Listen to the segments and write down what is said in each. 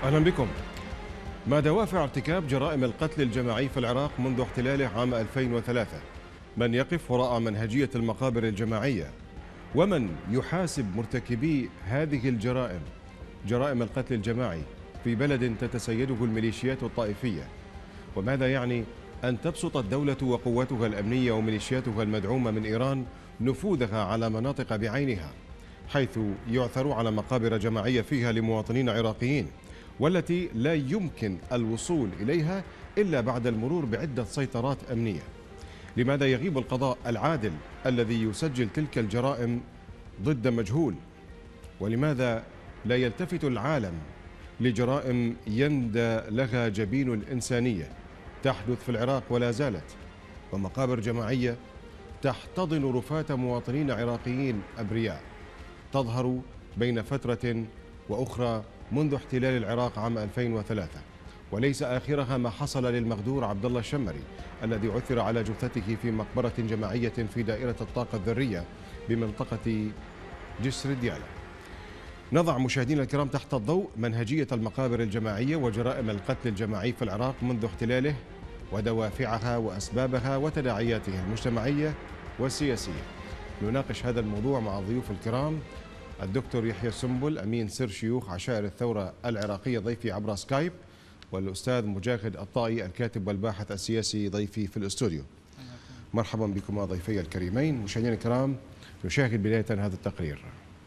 أهلا بكم. ما دوافع ارتكاب جرائم القتل الجماعي في العراق منذ احتلاله عام 2003؟ من يقف وراء منهجية المقابر الجماعية؟ ومن يحاسب مرتكبي هذه الجرائم، جرائم القتل الجماعي في بلد تتسيده الميليشيات الطائفية؟ وماذا يعني أن تبسط الدولة وقواتها الأمنية وميليشياتها المدعومة من إيران نفوذها على مناطق بعينها، حيث يعثر على مقابر جماعية فيها لمواطنين عراقيين، والتي لا يمكن الوصول إليها إلا بعد المرور بعدة سيطرات أمنية؟ لماذا يغيب القضاء العادل الذي يسجل تلك الجرائم ضد مجهول؟ ولماذا لا يلتفت العالم لجرائم يندى لها جبين الإنسانية تحدث في العراق ولا زالت، ومقابر جماعية تحتضن رفات مواطنين عراقيين أبرياء تظهر بين فترة وأخرى منذ احتلال العراق عام 2003، وليس آخرها ما حصل للمغدور عبد الله الشمري الذي عثر على جثته في مقبرة جماعية في دائرة الطاقة الذرية بمنطقة جسر ديالى. نضع مشاهدينا الكرام تحت الضوء منهجية المقابر الجماعية وجرائم القتل الجماعي في العراق منذ احتلاله، ودوافعها وأسبابها وتداعياتها المجتمعية والسياسية. نناقش هذا الموضوع مع الضيوف الكرام: الدكتور يحيى السنبل أمين سر شيوخ عشائر الثورة العراقية ضيفي عبر سكايب، والأستاذ مجاهد الطائي الكاتب والباحث السياسي ضيفي في الاستوديو. مرحبا بكما ضيفي الكريمين. مشاهدينا الكرام، نشاهد بداية هذا التقرير.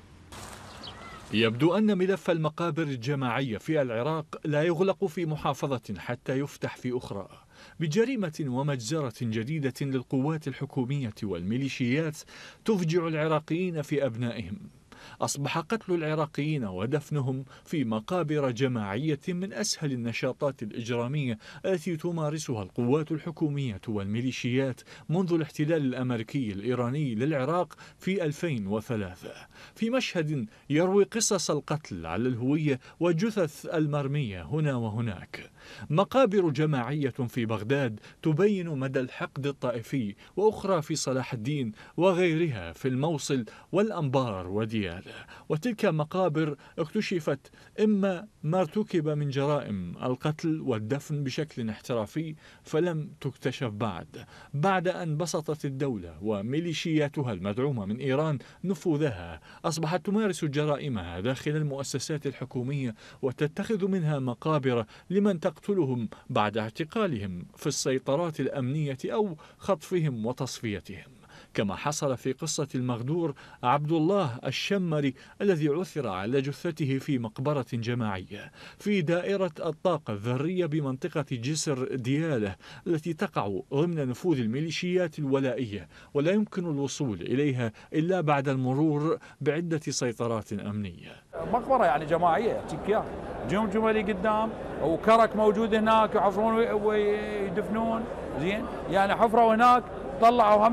يبدو أن ملف المقابر الجماعية في العراق لا يغلق في محافظة حتى يفتح في أخرى، بجريمة ومجزرة جديدة للقوات الحكومية والميليشيات تفجع العراقيين في أبنائهم. أصبح قتل العراقيين ودفنهم في مقابر جماعية من أسهل النشاطات الإجرامية التي تمارسها القوات الحكومية والميليشيات منذ الاحتلال الأمريكي الإيراني للعراق في 2003، في مشهد يروي قصص القتل على الهوية وجثث المرمية هنا وهناك. مقابر جماعية في بغداد تبين مدى الحقد الطائفي، وأخرى في صلاح الدين وغيرها في الموصل والأنبار وديالى. وتلك مقابر اكتشفت إما ما ارتكب من جرائم القتل والدفن بشكل احترافي، فلم تكتشف بعد أن بسطت الدولة وميليشياتها المدعومة من إيران نفوذها، أصبحت تمارس جرائمها داخل المؤسسات الحكومية وتتخذ منها مقابر لمن تقتلهم بعد اعتقالهم في السيطرات الأمنية أو خطفهم وتصفيتهم، كما حصل في قصة المغدور عبد الله الشمري الذي عثر على جثته في مقبرة جماعية في دائرة الطاقة الذرية بمنطقة جسر ديالى التي تقع ضمن نفوذ الميليشيات الولائية، ولا يمكن الوصول إليها إلا بعد المرور بعدة سيطرات أمنية. مقبرة يعني جماعية، تكيا جملي قدام وكرك موجود هناك يحفرون ويدفنون، زين يعني حفروا هناك طلعوا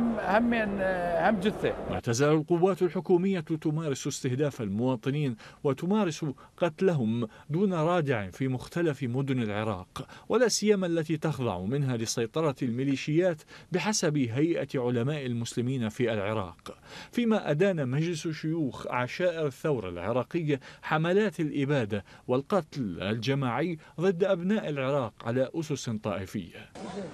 هم جثة. ما تزال القوات الحكومية تمارس استهداف المواطنين وتمارس قتلهم دون رادع في مختلف مدن العراق، ولا سيما التي تخضع منها لسيطرة الميليشيات بحسب هيئة علماء المسلمين في العراق. فيما أدان مجلس شيوخ عشائر الثورة العراقية حملات الإبادة والقتل الجماعي ضد أبناء العراق على أسس طائفية.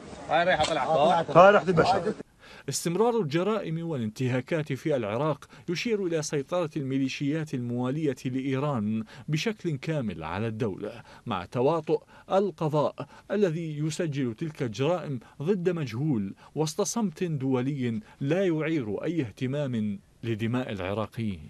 استمرار الجرائم والانتهاكات في العراق يشير إلى سيطرة الميليشيات الموالية لإيران بشكل كامل على الدولة، مع تواطؤ القضاء الذي يسجل تلك الجرائم ضد مجهول وسط صمت دولي لا يعير أي اهتمام لدماء العراقيين.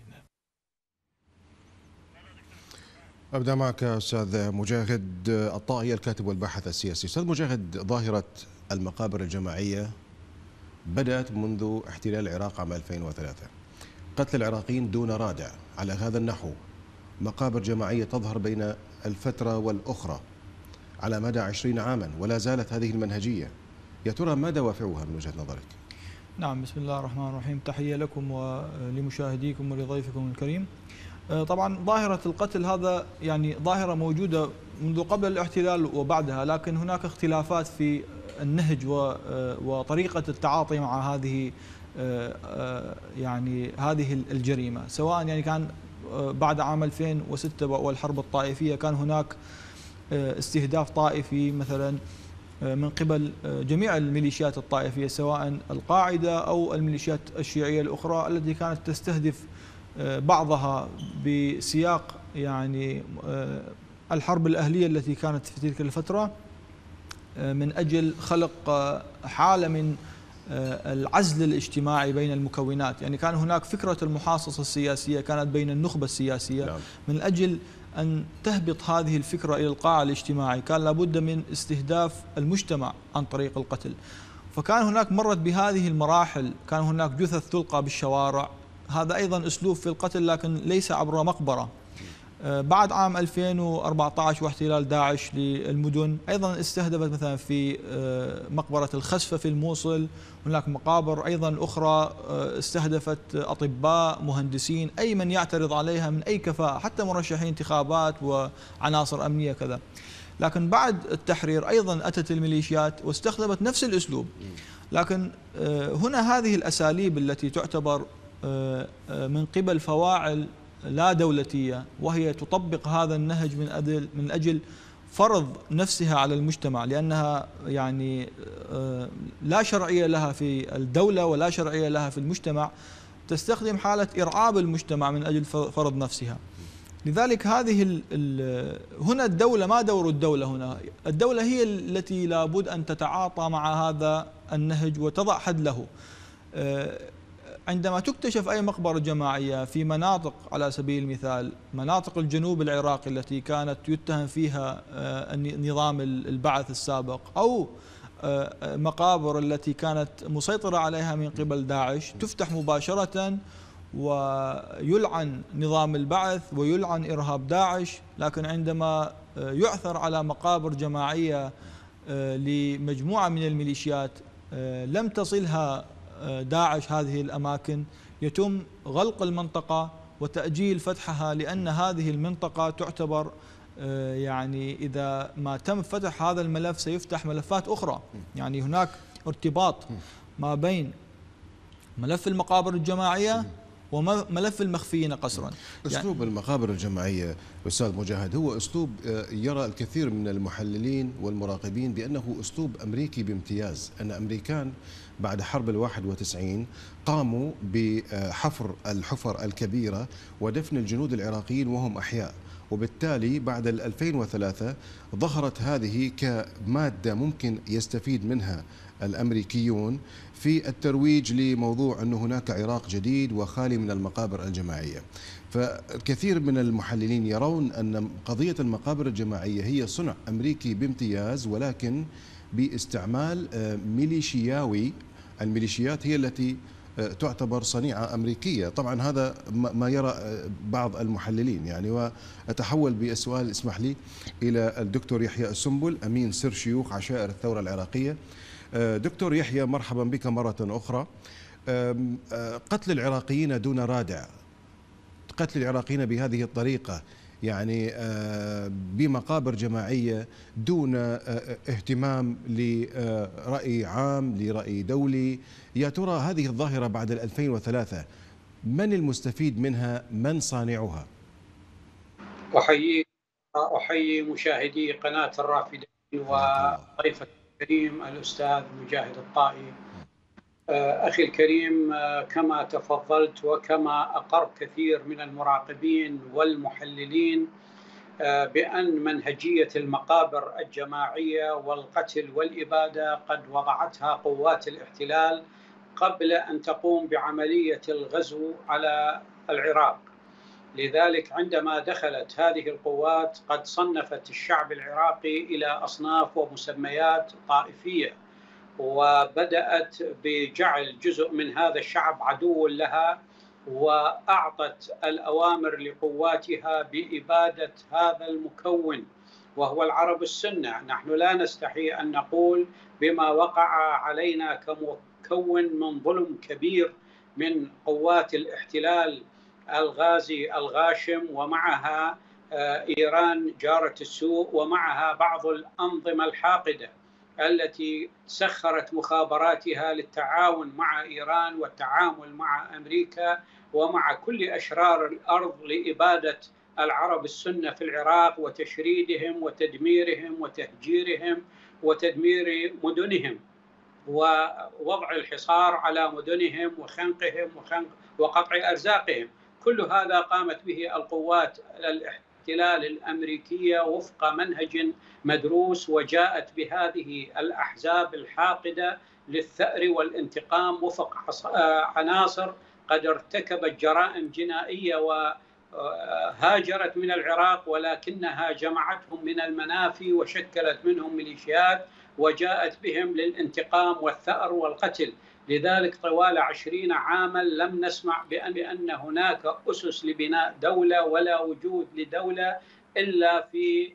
أبدأ معك أستاذ مجاهد الطائي الكاتب والباحث السياسي. أستاذ مجاهد، ظاهرة المقابر الجماعية بدأت منذ احتلال العراق عام 2003، قتل العراقيين دون رادع على هذا النحو، مقابر جماعية تظهر بين الفترة والأخرى على مدى 20 عاما، ولا زالت هذه المنهجية. يا ترى ما دوافعها من وجهة نظرك؟ نعم، بسم الله الرحمن الرحيم. تحية لكم ولمشاهديكم ولضيفكم الكريم. طبعا ظاهرة القتل هذا يعني ظاهرة موجودة منذ قبل الاحتلال وبعدها، لكن هناك اختلافات في النهج وطريقة التعاطي مع هذه يعني هذه الجريمة، سواء يعني كان بعد عام 2006 والحرب الطائفية كان هناك استهداف طائفي مثلا من قبل جميع الميليشيات الطائفية، سواء القاعدة أو الميليشيات الشيعية الأخرى التي كانت تستهدف بعضها بسياق يعني الحرب الأهلية التي كانت في تلك الفترة، من أجل خلق حالة من العزل الاجتماعي بين المكونات. يعني كان هناك فكرة المحاصصة السياسية كانت بين النخبة السياسية. نعم. من أجل أن تهبط هذه الفكرة إلى القاع الاجتماعي كان لابد من استهداف المجتمع عن طريق القتل. فكان هناك مرت بهذه المراحل، كان هناك جثث تلقى بالشوارع، هذا أيضا أسلوب في القتل لكن ليس عبر مقبرة. بعد عام 2014 واحتلال داعش للمدن أيضا استهدفت مثلا في مقبرة الخسفة في الموصل، هناك مقابر أيضا أخرى استهدفت أطباء، مهندسين، أي من يعترض عليها من أي كفاءة، حتى مرشحين انتخابات وعناصر أمنية كذا. لكن بعد التحرير أيضا أتت الميليشيات واستخدمت نفس الأسلوب. لكن هنا هذه الأساليب التي تعتبر من قبل فواعل لا دولتية، وهي تطبق هذا النهج من أجل فرض نفسها على المجتمع، لأنها يعني لا شرعية لها في الدولة ولا شرعية لها في المجتمع، تستخدم حالة إرعاب المجتمع من أجل فرض نفسها. لذلك هنا الدولة، ما دور الدولة هنا؟ الدولة هي التي لابد أن تتعاطى مع هذا النهج وتضع حد له. عندما تكتشف أي مقبرة جماعية في مناطق، على سبيل المثال مناطق الجنوب العراقي التي كانت يتهم فيها نظام البعث السابق، أو مقابر التي كانت مسيطرة عليها من قبل داعش، تفتح مباشرة ويلعن نظام البعث ويلعن إرهاب داعش. لكن عندما يعثر على مقابر جماعية لمجموعة من الميليشيات لم تصلها داعش هذه الأماكن، يتم غلق المنطقة وتأجيل فتحها، لأن هذه المنطقة تعتبر يعني إذا ما تم فتح هذا الملف سيفتح ملفات أخرى. يعني هناك ارتباط ما بين ملف المقابر الجماعية وملف المخفيين قسرا. أسلوب المقابر الجماعية أستاذ مجاهد هو أسلوب يرى الكثير من المحللين والمراقبين بأنه أسلوب أمريكي بامتياز. أن أمريكان بعد حرب 91 قاموا بحفر الحفر الكبيرة ودفن الجنود العراقيين وهم أحياء، وبالتالي بعد 2003 ظهرت هذه كمادة ممكن يستفيد منها الأمريكيون في الترويج لموضوع أن هناك عراق جديد وخالي من المقابر الجماعية. فالكثير من المحللين يرون أن قضية المقابر الجماعية هي صنع أمريكي بامتياز، ولكن باستعمال ميليشياوي. الميليشيات هي التي تعتبر صنيعة أمريكية. طبعا هذا ما يرى بعض المحللين يعني. وأتحول بالسؤال اسمح لي إلى الدكتور يحيى السنبل، أمين سر شيوخ عشائر الثورة العراقية. دكتور يحيى، مرحبا بك مرة أخرى. قتل العراقيين دون رادع، قتل العراقيين بهذه الطريقة، يعني بمقابر جماعية دون اهتمام لرأي عام لرأي دولي، يا ترى هذه الظاهرة بعد 2003 من المستفيد منها؟ من صانعها؟ أحيي مشاهدي قناة الرافدين وضيفك الكريم الأستاذ مجاهد الطائي. أخي الكريم، كما تفضلت وكما أقر كثير من المراقبين والمحللين بأن منهجية المقابر الجماعية والقتل والإبادة قد وضعتها قوات الاحتلال قبل أن تقوم بعملية الغزو على العراق. لذلك عندما دخلت هذه القوات قد صنفت الشعب العراقي إلى أصناف ومسميات طائفية، وبدأت بجعل جزء من هذا الشعب عدو لها، وأعطت الأوامر لقواتها بإبادة هذا المكون وهو العرب السنة. نحن لا نستحي أن نقول بما وقع علينا كمكون من ظلم كبير من قوات الاحتلال الغازي الغاشم، ومعها إيران جارة السوء، ومعها بعض الأنظمة الحاقدة التي سخرت مخابراتها للتعاون مع إيران والتعامل مع أمريكا ومع كل أشرار الأرض لإبادة العرب السنة في العراق وتشريدهم وتدميرهم وتهجيرهم وتدمير مدنهم ووضع الحصار على مدنهم وخنقهم وقطع أرزاقهم. كل هذا قامت به القوات الاحتلال الأمريكية وفق منهج مدروس، وجاءت بهذه الأحزاب الحاقدة للثأر والانتقام وفق عناصر قد ارتكبت جرائم جنائية وهاجرت من العراق، ولكنها جمعتهم من المنافي وشكلت منهم ميليشيات وجاءت بهم للانتقام والثأر والقتل. لذلك طوال 20 عاما لم نسمع بأن هناك أسس لبناء دولة ولا وجود لدولة إلا في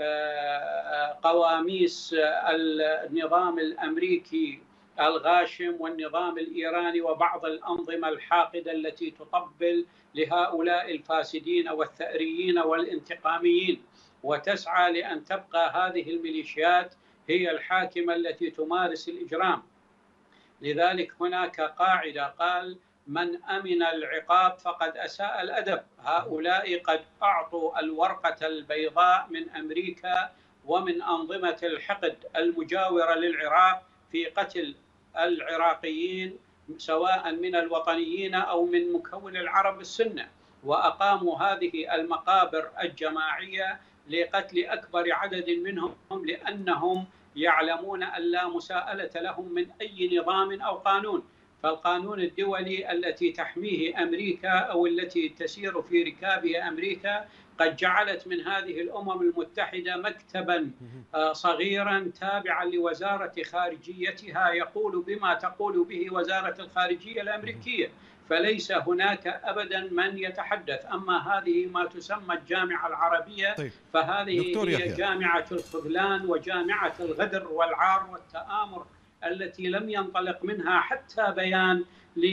قواميس النظام الأمريكي الغاشم والنظام الإيراني وبعض الأنظمة الحاقدة التي تطبل لهؤلاء الفاسدين والثأريين والانتقاميين، وتسعى لأن تبقى هذه الميليشيات هي الحاكمة التي تمارس الإجرام. لذلك هناك قاعدة قال: من أمن العقاب فقد أساء الأدب. هؤلاء قد أعطوا الورقة البيضاء من أمريكا ومن أنظمة الحقد المجاورة للعراق في قتل العراقيين سواء من الوطنيين أو من مكون العرب السنة، وأقاموا هذه المقابر الجماعية لقتل أكبر عدد منهم لأنهم يعلمون أن لا مساءلة لهم من أي نظام أو قانون. فالقانون الدولي التي تحميه أمريكا أو التي تسير في ركابها أمريكا قد جعلت من هذه الأمم المتحدة مكتبا صغيرا تابعا لوزارة خارجيتها يقول بما تقول به وزارة الخارجية الأمريكية، فليس هناك أبدا من يتحدث. أما هذه ما تسمى الجامعة العربية فهذه هي جامعة الخذلان وجامعة الغدر والعار والتآمر التي لم ينطلق منها حتى بيان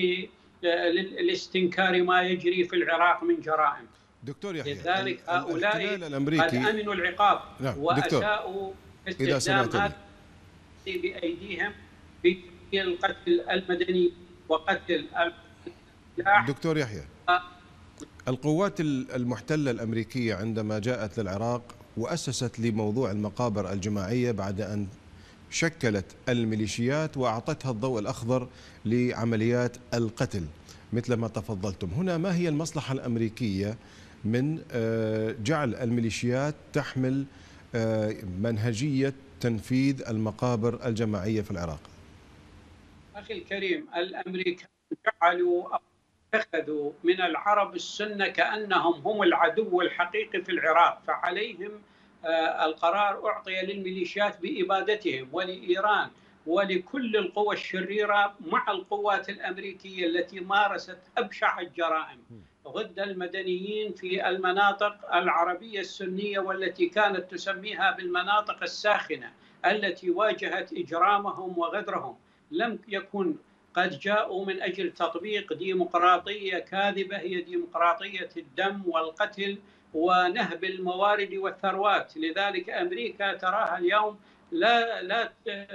لاستنكار ما يجري في العراق من جرائم. دكتور يحيى، لذلك هؤلاء قد أمنوا العقاب وأساءوا استخدام هذا بأيديهم في القتل المدني وقتل دكتور يحيى، القوات المحتلة الأمريكية عندما جاءت للعراق وأسست لموضوع المقابر الجماعية بعد أن شكلت الميليشيات وأعطتها الضوء الأخضر لعمليات القتل مثل ما تفضلتم، هنا ما هي المصلحة الأمريكية من جعل الميليشيات تحمل منهجية تنفيذ المقابر الجماعية في العراق؟ أخي الكريم، الأمريكان جعلوا أو اتخذوا من العرب السنة كأنهم هم العدو الحقيقي في العراق، فعليهم القرار أعطي للميليشيات بإبادتهم ولإيران ولكل القوى الشريرة مع القوات الأمريكية التي مارست أبشع الجرائم ضد المدنيين في المناطق العربية السنية والتي كانت تسميها بالمناطق الساخنة التي واجهت إجرامهم وغدرهم. لم يكن قد جاءوا من أجل تطبيق ديمقراطية كاذبة هي ديمقراطية الدم والقتل ونهب الموارد والثروات. لذلك أمريكا تراها اليوم لا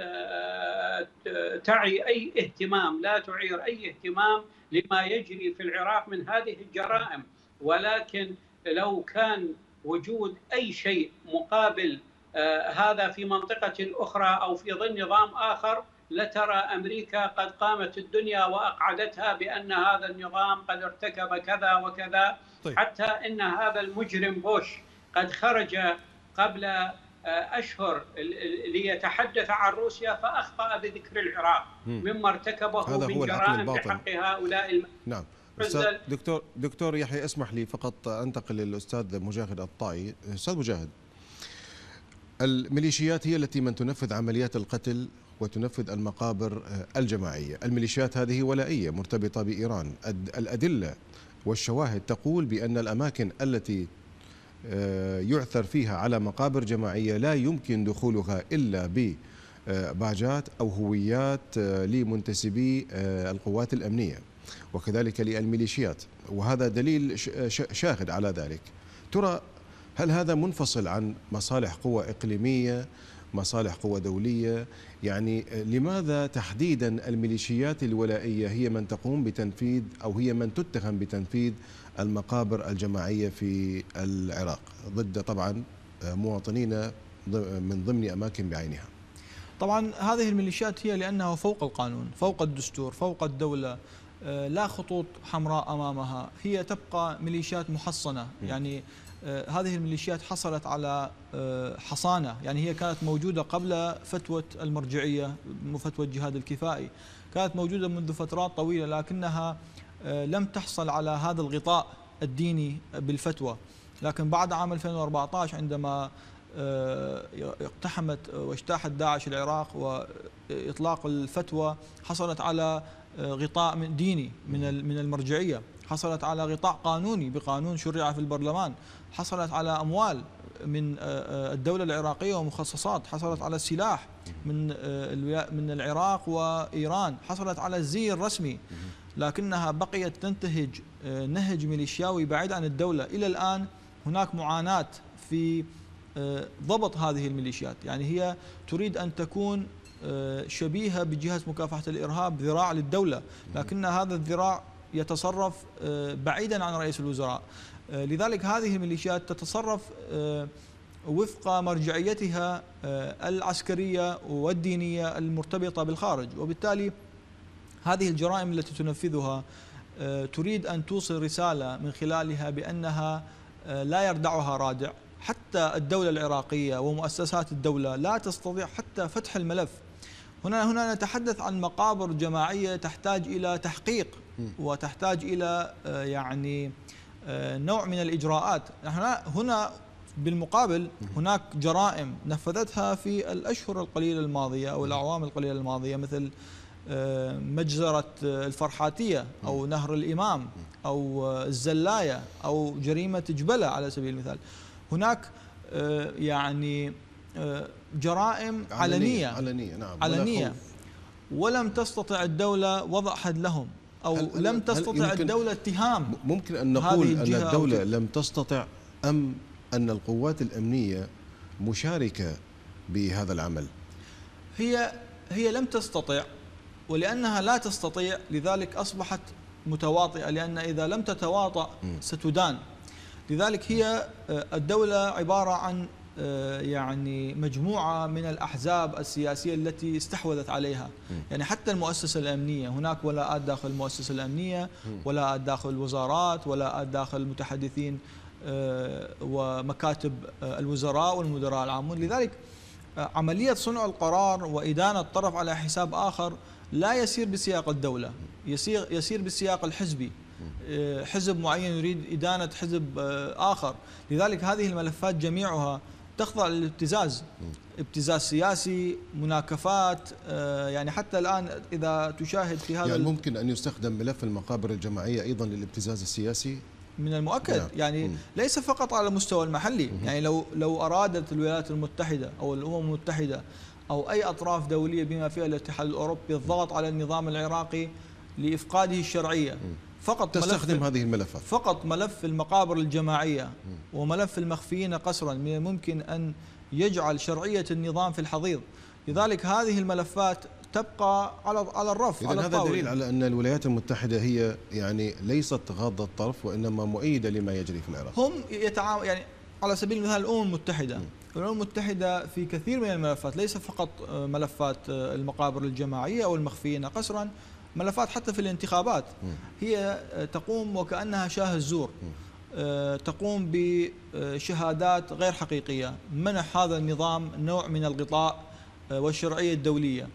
تعي أي اهتمام، لا تعير أي اهتمام لما يجري في العراق من هذه الجرائم، ولكن لو كان وجود أي شيء مقابل هذا في منطقة أخرى أو في ظل نظام آخر لترى أمريكا قد قامت الدنيا وأقعدتها بأن هذا النظام قد ارتكب كذا وكذا. حتى إن هذا المجرم بوش قد خرج قبل أشهر ليتحدث عن روسيا فأخطأ بذكر العراق مما ارتكبه من جرائم بحق هؤلاء نعم. دكتور يحيى، اسمح لي فقط أنتقل للأستاذ مجاهد الطائي. أستاذ مجاهد، الميليشيات هي التي من تنفذ عمليات القتل وتنفذ المقابر الجماعية. الميليشيات هذه ولائية مرتبطة بإيران. الأدلة والشواهد تقول بأن الأماكن التي يعثر فيها على مقابر جماعية لا يمكن دخولها إلا بباجات أو هويات لمنتسبي القوات الأمنية وكذلك للميليشيات، وهذا دليل شاهد على ذلك. ترى هل هذا منفصل عن مصالح قوى إقليمية مصالح قوى دولية. يعني لماذا تحديدا الميليشيات الولائية هي من تقوم بتنفيذ أو هي من تتهم بتنفيذ المقابر الجماعية في العراق ضد طبعا مواطنين من ضمن أماكن بعينها؟ طبعا هذه الميليشيات هي لأنها فوق القانون، فوق الدستور، فوق الدولة، لا خطوط حمراء أمامها، هي تبقى ميليشيات محصنة. يعني هذه الميليشيات حصلت على حصانة، يعني هي كانت موجودة قبل فتوى المرجعية، فتوى الجهاد الكفائي، كانت موجودة منذ فترات طويلة، لكنها لم تحصل على هذا الغطاء الديني بالفتوى. لكن بعد عام 2014 عندما اقتحمت واجتاحت داعش العراق وإطلاق الفتوى، حصلت على غطاء ديني من المرجعية، حصلت على غطاء قانوني بقانون شرع في البرلمان، حصلت على أموال من الدولة العراقية ومخصصات، حصلت على السلاح من العراق وإيران، حصلت على الزي الرسمي، لكنها بقيت تنتهج نهج ميليشياوي بعيد عن الدولة. إلى الآن هناك معاناة في ضبط هذه الميليشيات، يعني هي تريد أن تكون شبيهة بجهة مكافحة الإرهاب، ذراع للدولة، لكن هذا الذراع يتصرف بعيدا عن رئيس الوزراء. لذلك هذه الميليشيات تتصرف وفق مرجعيتها العسكرية والدينية المرتبطة بالخارج، وبالتالي هذه الجرائم التي تنفذها تريد أن توصل رسالة من خلالها بأنها لا يردعها رادع. حتى الدولة العراقية ومؤسسات الدولة لا تستطيع حتى فتح الملف. هنا نتحدث عن مقابر جماعية تحتاج إلى تحقيق وتحتاج إلى يعني نوع من الإجراءات. هنا بالمقابل هناك جرائم نفذتها في الأشهر القليلة الماضية أو الأعوام القليلة الماضية، مثل مجزرة الفرحاتية أو نهر الإمام أو الزلاية أو جريمة جبلة على سبيل المثال. هناك يعني جرائم علنية نعم، علنية ولم تستطع الدولة وضع حد لهم، أو لم تستطع الدولة اتهام. ممكن أن نقول أن الدولة لم تستطع، أم أن القوات الأمنية مشاركة بهذا العمل؟ هي لم تستطع، ولأنها لا تستطيع لذلك أصبحت متواطئة، لأن إذا لم تتواطأ ستدان. لذلك هي الدولة عبارة عن يعني مجموعة من الأحزاب السياسية التي استحوذت عليها. يعني حتى المؤسسة الأمنية هناك ولاءات داخل المؤسسة الأمنية، ولاءات داخل الوزارات، ولاءات داخل المتحدثين ومكاتب الوزراء والمدراء العامون. لذلك عملية صنع القرار وإدانة الطرف على حساب آخر لا يسير بسياق الدولة، يسير بالسياق الحزبي. حزب معين يريد إدانة حزب آخر. لذلك هذه الملفات جميعها تخضع للابتزاز، ابتزاز سياسي، مناكفات. يعني حتى الآن إذا تشاهد في هذا، يعني ممكن أن يستخدم ملف المقابر الجماعية أيضا للابتزاز السياسي من المؤكد. يعني ليس فقط على المستوى المحلي. يعني لو أرادت الولايات المتحدة أو الأمم المتحدة أو أي أطراف دولية بما فيها الاتحاد الأوروبي الضغط على النظام العراقي لإفقاده الشرعية، فقط تستخدم هذه الملفات، فقط ملف المقابر الجماعية وملف المخفيين قسرا من الممكن أن يجعل شرعية النظام في الحضيض. لذلك هذه الملفات تبقى على الرف، على هذا الطاولة. دليل على أن الولايات المتحدة هي يعني ليست غاضة الطرف، وإنما مؤيدة لما يجري في العراق. هم يعني على سبيل المثال الأمم المتحدة، الأمم المتحدة في كثير من الملفات، ليس فقط ملفات المقابر الجماعية أو المخفيين قسرا، ملفات حتى في الانتخابات هي تقوم وكأنها شاه الزور، تقوم بشهادات غير حقيقية، منح هذا النظام نوع من الغطاء والشرعية الدولية،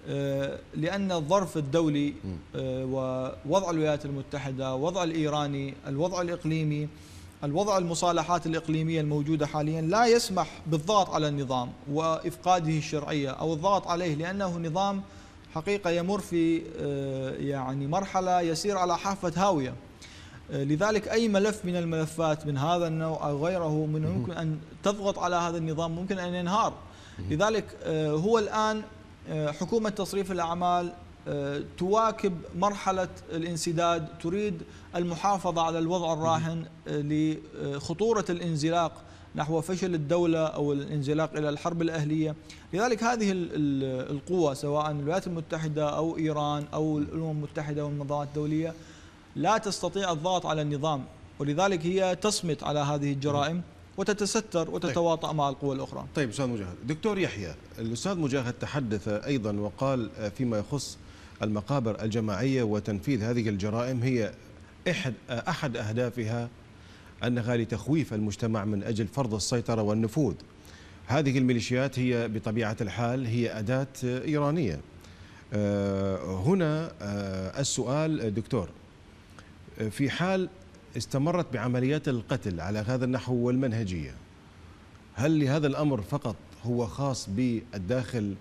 لأن الظرف الدولي ووضع الولايات المتحدة، وضع الإيراني، الوضع الإقليمي، الوضع المصالحات الإقليمية الموجودة حاليا لا يسمح بالضغط على النظام وإفقاده الشرعية أو الضغط عليه، لأنه نظام حقيقة يمر في يعني مرحلة يسير على حافة هاوية. لذلك أي ملف من الملفات من هذا النوع أو غيره من ممكن أن تضغط على هذا النظام، ممكن أن ينهار. لذلك هو الآن حكومة تصريف الأعمال تواكب مرحلة الانسداد، تريد المحافظة على الوضع الراهن لخطورة الانزلاق نحو فشل الدولة أو الانزلاق إلى الحرب الأهلية. لذلك هذه القوى سواء الولايات المتحدة أو إيران أو الأمم المتحدة والمنظمات الدولية لا تستطيع الضغط على النظام، ولذلك هي تصمت على هذه الجرائم وتتستر وتتواطأ مع القوى الأخرى. طيب أستاذ مجاهد، دكتور يحيى، الأستاذ مجاهد تحدث أيضا وقال فيما يخص المقابر الجماعية وتنفيذ هذه الجرائم هي أحد أهدافها أنها لتخويف المجتمع من أجل فرض السيطرة والنفوذ. هذه الميليشيات هي بطبيعة الحال هي أداة إيرانية. هنا السؤال دكتور، في حال استمرت بعمليات القتل على هذا النحو والمنهجية، هل لهذا الأمر فقط هو خاص بالداخل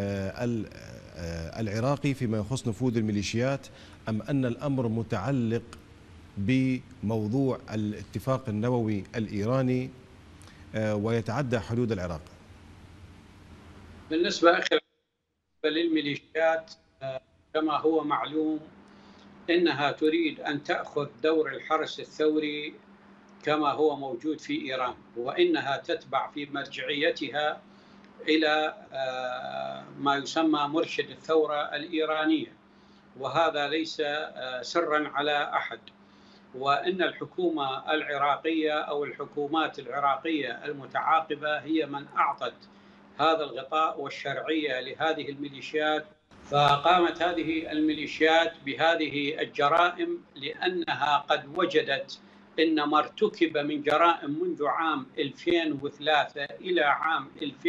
العراقي فيما يخص نفوذ الميليشيات، أم أن الأمر متعلق بموضوع الاتفاق النووي الإيراني ويتعدى حدود العراق؟ بالنسبة للميليشيات كما هو معلوم إنها تريد أن تأخذ دور الحرس الثوري كما هو موجود في إيران، وإنها تتبع في مرجعيتها إلى ما يسمى مرشد الثورة الإيرانية، وهذا ليس سرا على أحد. وإن الحكومة العراقية أو الحكومات العراقية المتعاقبة هي من أعطت هذا الغطاء والشرعية لهذه الميليشيات، فقامت هذه الميليشيات بهذه الجرائم لأنها قد وجدت إن ما ارتكب من جرائم منذ عام 2003 إلى عام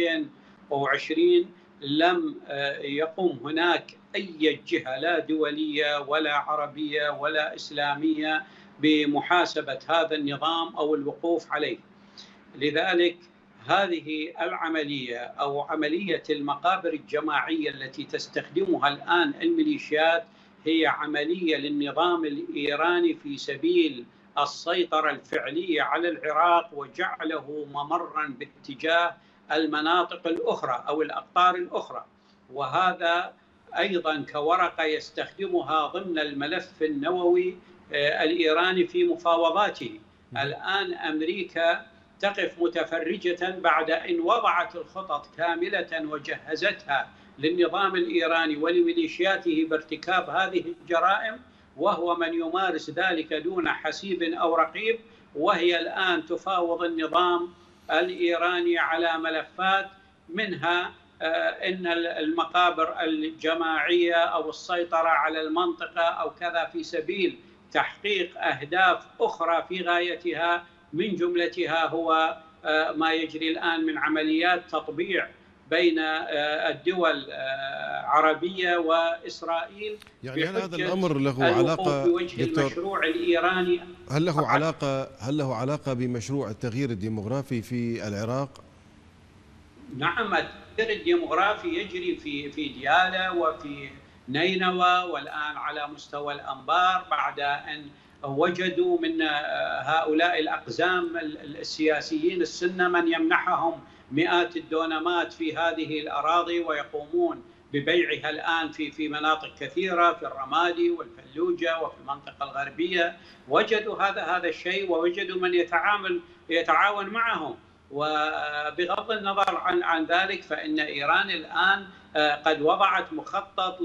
2020 لم يقم هناك أي جهة لا دولية ولا عربية ولا إسلامية بمحاسبة هذا النظام أو الوقوف عليه. لذلك هذه العملية أو عملية المقابر الجماعية التي تستخدمها الآن الميليشيات هي عملية للنظام الإيراني في سبيل السيطرة الفعلية على العراق وجعله ممرا باتجاه المناطق الأخرى أو الأقطار الأخرى، وهذا أيضا كورقة يستخدمها ضمن الملف النووي الإيراني في مفاوضاته. الآن أمريكا تقف متفرجة بعد أن وضعت الخطط كاملة وجهزتها للنظام الإيراني ولميليشياته بارتكاب هذه الجرائم، وهو من يمارس ذلك دون حسيب أو رقيب، وهي الآن تفاوض النظام الإيراني على ملفات منها إن المقابر الجماعية أو السيطرة على المنطقة أو كذا في سبيل تحقيق أهداف أخرى في غايتها، من جملتها هو ما يجري الآن من عمليات تطبيع بين الدول العربية وإسرائيل. يعني هل هذا الأمر له علاقة بوجه المشروع الإيراني؟ هل له علاقة بمشروع التغيير الديموغرافي في العراق؟ نعم، التغيير الديموغرافي يجري في ديالى وفي نينوى والآن على مستوى الأنبار، بعد أن وجدوا من هؤلاء الأقزام السياسيين السنة من يمنحهم مئات الدونمات في هذه الأراضي ويقومون ببيعها الآن في مناطق كثيرة، في الرمادي والفلوجة وفي المنطقة الغربية. وجدوا هذا الشيء ووجدوا من يتعاون معهم. وبغض النظر عن ذلك فإن إيران الآن قد وضعت مخطط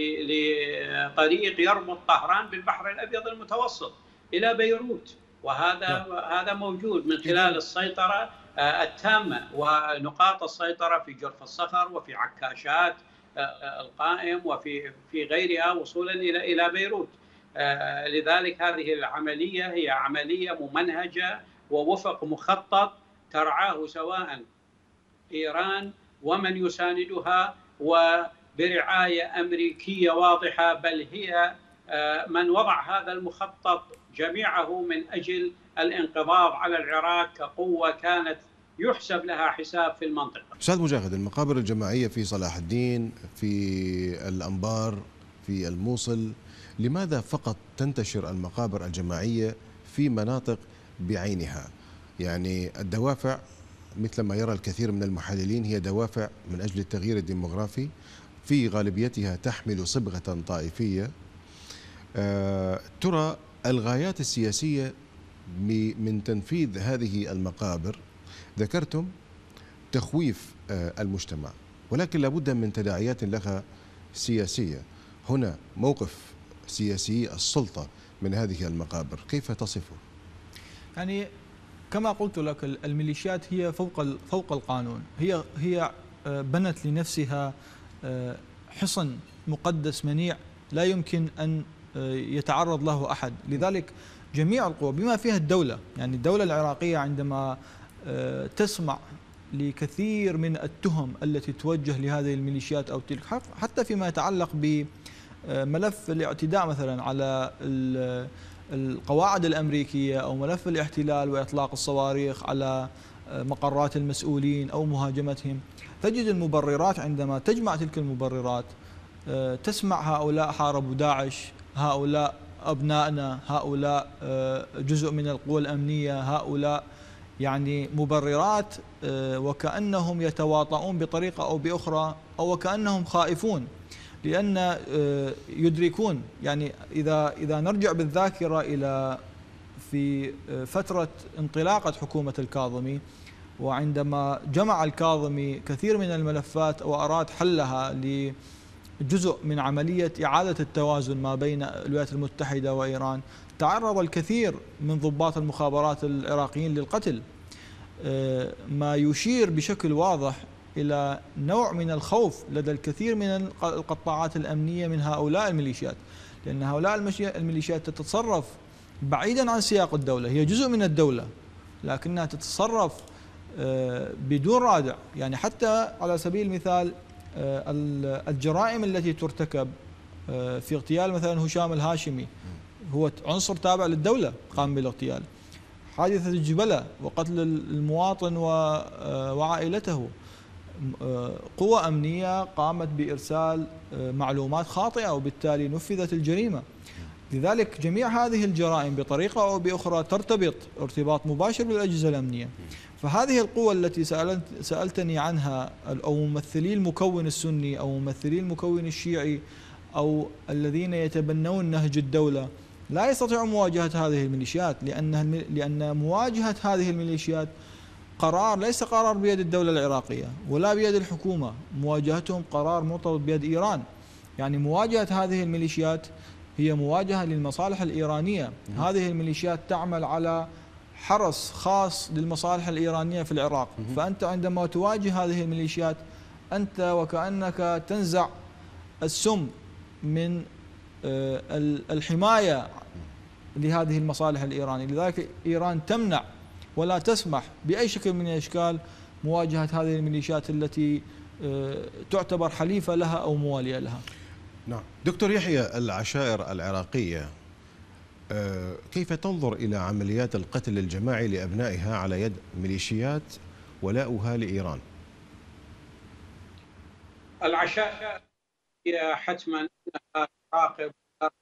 لطريق يربط طهران بالبحر الأبيض المتوسط إلى بيروت، وهذا موجود من خلال السيطرة التامة ونقاط السيطرة في جرف الصخر وفي عكاشات القائم وفي غيرها وصولا إلى بيروت. لذلك هذه العملية هي عملية ممنهجة ووفق مخطط ترعاه سواء إيران ومن يساندها وبرعاية أمريكية واضحة، بل هي من وضع هذا المخطط جميعه من أجل الانقضاض على العراق كقوة كانت يحسب لها حساب في المنطقة. أستاذ مجاهد، المقابر الجماعية في صلاح الدين، في الأنبار، في الموصل، لماذا فقط تنتشر المقابر الجماعية في مناطق بعينها؟ يعني الدوافع مثل ما يرى الكثير من المحللين هي دوافع من أجل التغيير الديموغرافي، في غالبيتها تحمل صبغة طائفية. ترى الغايات السياسية من تنفيذ هذه المقابر ذكرتم تخويف المجتمع، ولكن لابد من تداعيات لها سياسية. هنا موقف سياسي السلطة من هذه المقابر كيف تصفه؟ يعني كما قلت لك الميليشيات هي فوق القانون، هي بنت لنفسها حصن مقدس منيع لا يمكن أن يتعرض له أحد. لذلك جميع القوى بما فيها الدولة، يعني الدولة العراقية عندما تسمع لكثير من التهم التي توجه لهذه الميليشيات أو تلك، حتى فيما يتعلق بملف الاعتداء مثلا على القواعد الأمريكية أو ملف الاحتلال وإطلاق الصواريخ على مقرات المسؤولين أو مهاجمتهم، تجد المبررات عندما تجمع تلك المبررات تسمع هؤلاء حاربوا داعش، هؤلاء أبنائنا، هؤلاء جزء من القوى الأمنية، هؤلاء يعني مبررات وكأنهم يتواطؤون بطريقة أو بأخرى، أو وكأنهم خائفون، لأن يدركون يعني إذا نرجع بالذاكرة إلى في فترة انطلاقة حكومة الكاظمي، وعندما جمع الكاظمي كثير من الملفات وأراد حلها لجزء من عملية إعادة التوازن ما بين الولايات المتحدة وإيران، تعرض الكثير من ضباط المخابرات العراقيين للقتل، ما يشير بشكل واضح إلى نوع من الخوف لدى الكثير من القطاعات الأمنية من هؤلاء الميليشيات، لأن هؤلاء الميليشيات تتصرف بعيدا عن سياق الدولة، هي جزء من الدولة لكنها تتصرف بدون رادع. يعني حتى على سبيل المثال الجرائم التي ترتكب في اغتيال مثلا هشام الهاشمي، هو عنصر تابع للدولة قام بالاغتيال، حادثة الجبلة وقتل المواطن وعائلته، قوى أمنية قامت بإرسال معلومات خاطئة وبالتالي نفذت الجريمة. لذلك جميع هذه الجرائم بطريقة أو بأخرى ترتبط ارتباط مباشر بالأجهزة الأمنية. فهذه القوى التي سألتني عنها، أو ممثلي المكون السني أو ممثلي المكون الشيعي أو الذين يتبنون نهج الدولة، لا يستطيعوا مواجهة هذه الميليشيات، لأن مواجهة هذه الميليشيات قرار ليس قرار بيد الدولة العراقية ولا بيد الحكومة، مواجهتهم قرار مرتبط بيد إيران. يعني مواجهة هذه الميليشيات هي مواجهة للمصالح الإيرانية. هذه الميليشيات تعمل على حرس خاص للمصالح الإيرانية في العراق، فأنت عندما تواجه هذه الميليشيات أنت وكأنك تنزع السم من الحماية لهذه المصالح الإيرانية. لذلك إيران تمنع ولا تسمح بأي شكل من الأشكال مواجهة هذه الميليشيات التي تعتبر حليفة لها أو موالية لها. نعم دكتور يحيى، العشائر العراقية كيف تنظر إلى عمليات القتل الجماعي لأبنائها على يد ميليشيات ولاؤها لإيران؟ العشائر هي حتما تراقب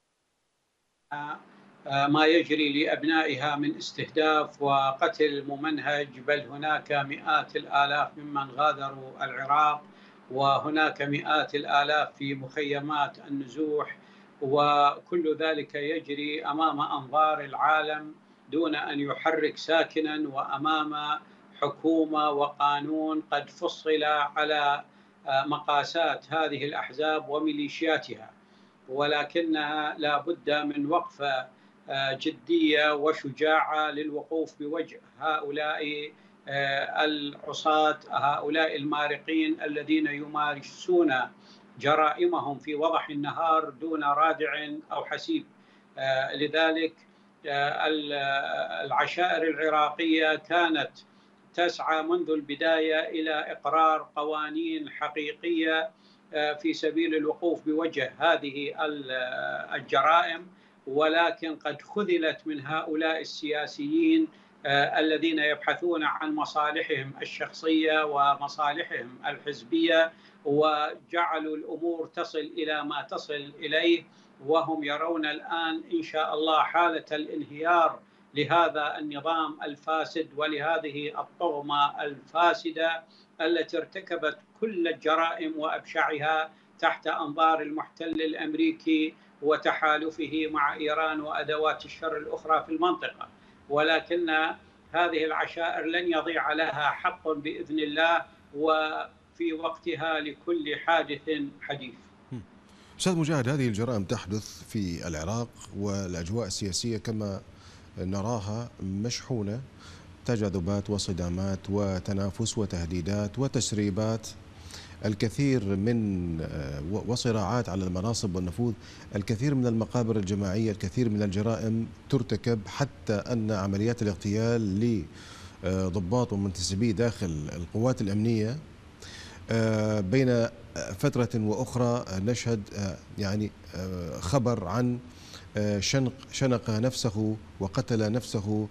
ما يجري لأبنائها من استهداف وقتل ممنهج، بل هناك مئات الآلاف ممن غادروا العراق، وهناك مئات الآلاف في مخيمات النزوح، وكل ذلك يجري أمام أنظار العالم دون أن يحرك ساكنا، وأمام حكومة وقانون قد فصل على مقاسات هذه الأحزاب وميليشياتها. ولكنها لا بد من وقفة جدية وشجاعة للوقوف بوجه هؤلاء العصاة، هؤلاء المارقين الذين يمارسون جرائمهم في وضح النهار دون رادع أو حسيب. لذلك العشائر العراقية كانت تسعى منذ البداية إلى إقرار قوانين حقيقية في سبيل الوقوف بوجه هذه الجرائم، ولكن قد خذلت من هؤلاء السياسيين الذين يبحثون عن مصالحهم الشخصية ومصالحهم الحزبية، وجعلوا الأمور تصل إلى ما تصل إليه، وهم يرون الآن إن شاء الله حالة الانهيار لهذا النظام الفاسد ولهذه الطغمة الفاسدة التي ارتكبت كل الجرائم وأبشعها تحت أنظار المحتل الأمريكي وتحالفه مع إيران وأدوات الشر الأخرى في المنطقة. ولكن هذه العشائر لن يضيع لها حق بإذن الله، وفي وقتها لكل حادث حديث. أستاذ مجاهد، هذه الجرائم تحدث في العراق والأجواء السياسية كما نراها مشحونة تجاذبات وصدامات وتنافس وتهديدات وتسريبات، الكثير من وصراعات على المناصب والنفوذ، الكثير من المقابر الجماعية، الكثير من الجرائم ترتكب، حتى أن عمليات الاغتيال لضباط ومنتسبي داخل القوات الأمنية بين فترة وأخرى نشهد يعني خبر عن شنق نفسه وقتل نفسه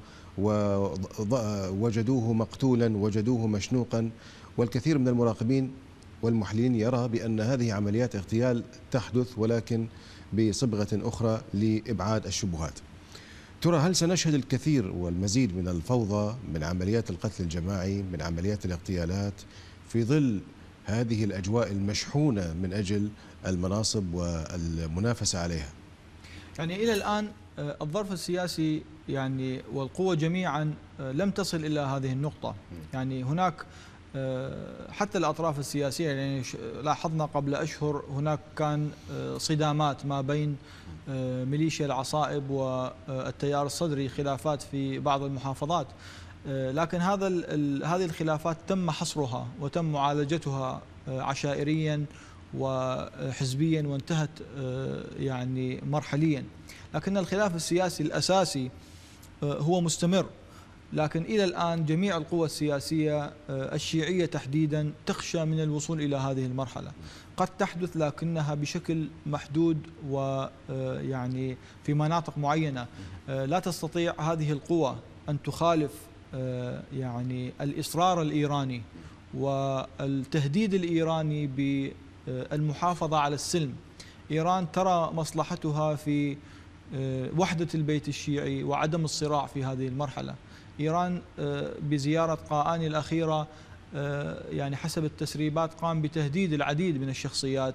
ووجدوه مقتولا، وجدوه مشنوقا، والكثير من المراقبين والمحللين يرى بأن هذه عمليات اغتيال تحدث ولكن بصبغة أخرى لإبعاد الشبهات. ترى هل سنشهد الكثير والمزيد من الفوضى، من عمليات القتل الجماعي، من عمليات الاغتيالات، في ظل هذه الأجواء المشحونة من أجل المناصب والمنافسة عليها؟ يعني إلى الآن الظرف السياسي يعني والقوة جميعا لم تصل إلى هذه النقطة. يعني هناك حتى الأطراف السياسية، يعني لاحظنا قبل أشهر هناك كان صدامات ما بين ميليشيا العصائب والتيار الصدري، خلافات في بعض المحافظات، لكن هذه الخلافات تم حصرها وتم معالجتها عشائريا وحزبيا وانتهت يعني مرحليا، لكن الخلاف السياسي الأساسي هو مستمر. لكن إلى الآن جميع القوى السياسية الشيعية تحديدا تخشى من الوصول إلى هذه المرحلة. قد تحدث لكنها بشكل محدود ويعني في مناطق معينة. لا تستطيع هذه القوى أن تخالف يعني الإصرار الإيراني والتهديد الإيراني بالمحافظة على السلم. إيران ترى مصلحتها في وحدة البيت الشيعي وعدم الصراع في هذه المرحلة. إيران بزيارة قاآني الأخيرة يعني حسب التسريبات قام بتهديد العديد من الشخصيات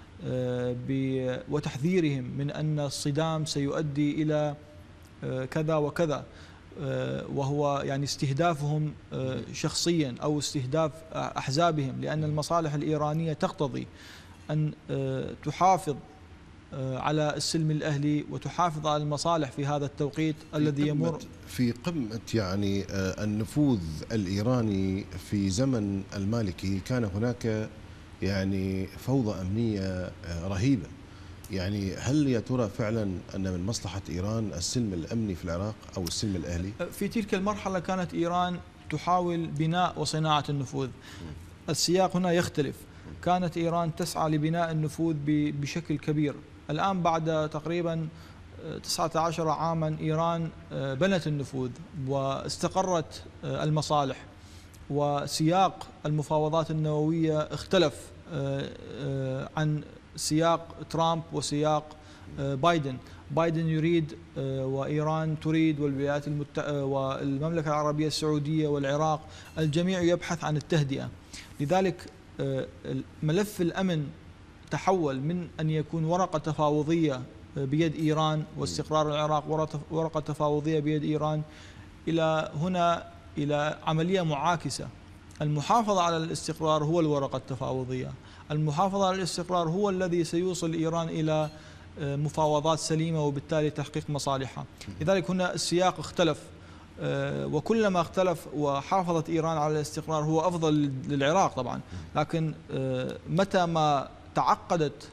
وتحذيرهم من أن الصدام سيؤدي إلى كذا وكذا، وهو يعني استهدافهم شخصيا أو استهداف أحزابهم، لأن المصالح الإيرانية تقتضي أن تحافظ على السلم الأهلي وتحافظ على المصالح في هذا التوقيت الذي يمر في قمة يعني النفوذ الإيراني في زمن المالكي. كان هناك يعني فوضى أمنية رهيبة. يعني هل يا ترى فعلا أن من مصلحة إيران السلم الأمني في العراق أو السلم الأهلي؟ في تلك المرحلة كانت إيران تحاول بناء وصناعة النفوذ. السياق هنا يختلف. كانت إيران تسعى لبناء النفوذ بشكل كبير. الآن بعد تقريبا 19 عاما إيران بنت النفوذ واستقرت المصالح، وسياق المفاوضات النووية اختلف عن سياق ترامب وسياق بايدن. بايدن يريد وإيران تريد والولايات والمملكة العربية السعودية والعراق، الجميع يبحث عن التهدئة. لذلك ملف الأمن تحول من أن يكون ورقة تفاوضية بيد إيران واستقرار العراق ورقة تفاوضية بيد إيران إلى هنا إلى عملية معاكسة. المحافظة على الاستقرار هو الورقة التفاوضية، المحافظة على الاستقرار هو الذي سيوصل إيران إلى مفاوضات سليمة وبالتالي تحقيق مصالحها. لذلك هنا السياق اختلف، وكلما اختلف وحافظت إيران على الاستقرار هو أفضل للعراق طبعا. لكن متى ما تعقدت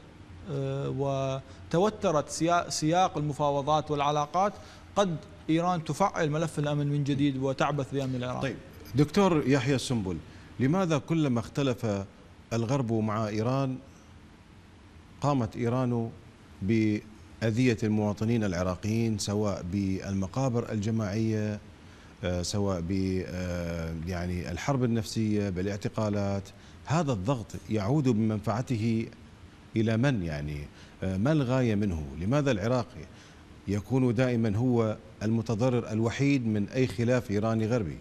وتوترت سياق المفاوضات والعلاقات قد إيران تفعل ملف الأمن من جديد وتعبث بأمن العراق. طيب دكتور يحيى السنبل، لماذا كلما اختلف الغرب مع إيران قامت إيران بأذية المواطنين العراقيين، سواء بالمقابر الجماعية، سواء ب يعني الحرب النفسية، بالاعتقالات؟ هذا الضغط يعود بمنفعته إلى من؟ يعني ما الغاية منه؟ لماذا العراق يكون دائما هو المتضرر الوحيد من أي خلاف إيراني غربي؟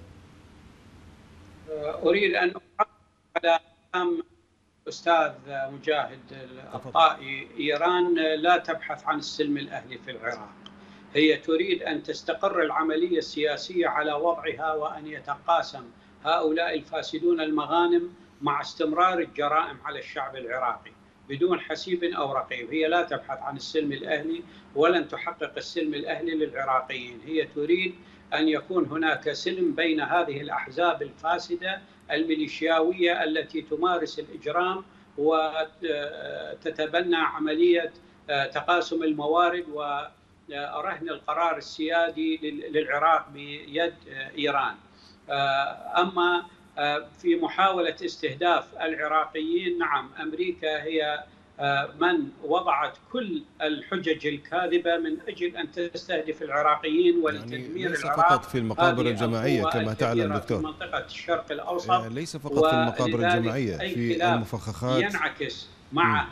أريد أن أعقب على كلام الأستاذ مجاهد الطائي. إيران لا تبحث عن السلم الأهلي في العراق. هي تريد أن تستقر العملية السياسية على وضعها، وأن يتقاسم هؤلاء الفاسدون المغانم مع استمرار الجرائم على الشعب العراقي بدون حسيب أو رقيب. هي لا تبحث عن السلم الأهلي ولن تحقق السلم الأهلي للعراقيين، هي تريد أن يكون هناك سلم بين هذه الأحزاب الفاسدة الميليشياوية التي تمارس الإجرام وتتبنى عملية تقاسم الموارد ورهن القرار السيادي للعراق بيد إيران. أما في محاولة استهداف العراقيين، نعم، أمريكا هي من وضعت كل الحجج الكاذبة من أجل أن تستهدف العراقيين ولتدمير يعني ليس العراق. فقط في المقابر الجماعية كما تعلم دكتور، في منطقة الشرق الأوسط، ليس فقط في المقابر الجماعية، في المفخخات ينعكس مع